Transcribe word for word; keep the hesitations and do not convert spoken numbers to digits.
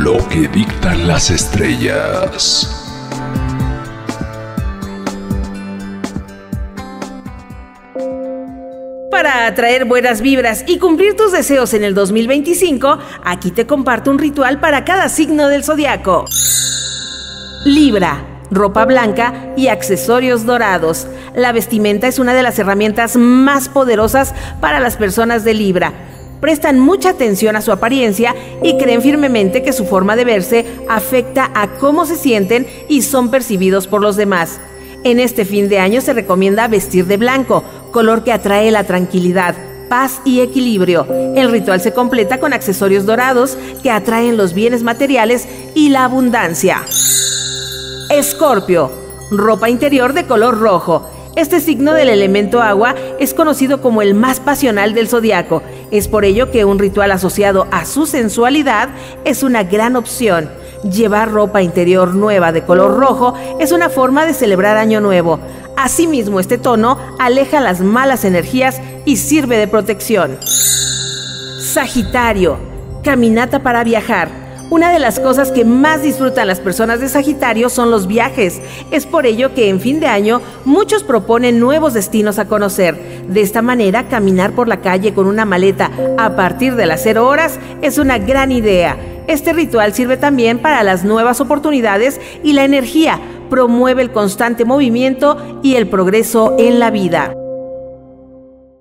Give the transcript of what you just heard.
Lo que dictan las estrellas. Para atraer buenas vibras y cumplir tus deseos en el dos mil veinticinco, aquí te comparto un ritual para cada signo del zodiaco. Libra, ropa blanca y accesorios dorados. La vestimenta es una de las herramientas más poderosas para las personas de Libra. Prestan mucha atención a su apariencia y creen firmemente que su forma de verse afecta a cómo se sienten y son percibidos por los demás. En este fin de año se recomienda vestir de blanco, color que atrae la tranquilidad, paz y equilibrio. El ritual se completa con accesorios dorados que atraen los bienes materiales y la abundancia. Escorpio, ropa interior de color rojo. Este signo del elemento agua es conocido como el más pasional del zodiaco. Es por ello que un ritual asociado a su sensualidad es una gran opción. Llevar ropa interior nueva de color rojo es una forma de celebrar Año Nuevo. Asimismo, este tono aleja las malas energías y sirve de protección. Sagitario, caminata para viajar. Una de las cosas que más disfrutan las personas de Sagitario son los viajes. Es por ello que en fin de año muchos proponen nuevos destinos a conocer. De esta manera, caminar por la calle con una maleta a partir de las cero horas es una gran idea. Este ritual sirve también para las nuevas oportunidades y la energía. Promueve el constante movimiento y el progreso en la vida.